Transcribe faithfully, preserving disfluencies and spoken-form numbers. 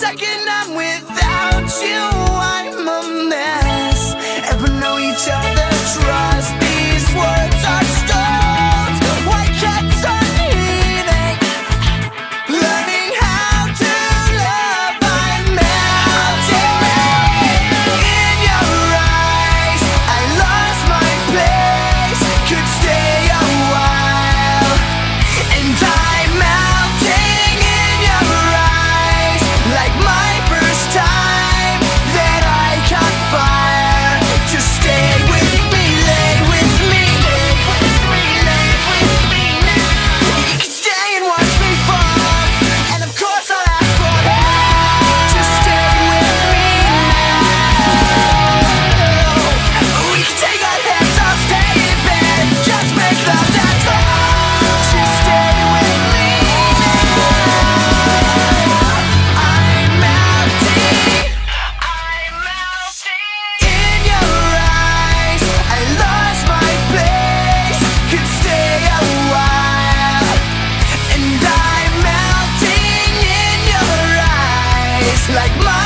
second I'm without you, I'm a mess. Ever know each other? Trust these words are stones. White cats are healing, learning how to love. I'm melting in your eyes. I lost my place, could stay a while, and I'm melting in your eyes like my first time that I caught fire. Just stay with me, lay with me, lay with me, lay with me. You can stay and watch me fall, and of course I'll ask for help. Just stay with me now. We can take our heads off, stay in bed, just make love, that's all. Just stay with me now. I'm melting, I'm melting in your eyes. I lost my place, could stay a while, and I'm melting in your eyes like my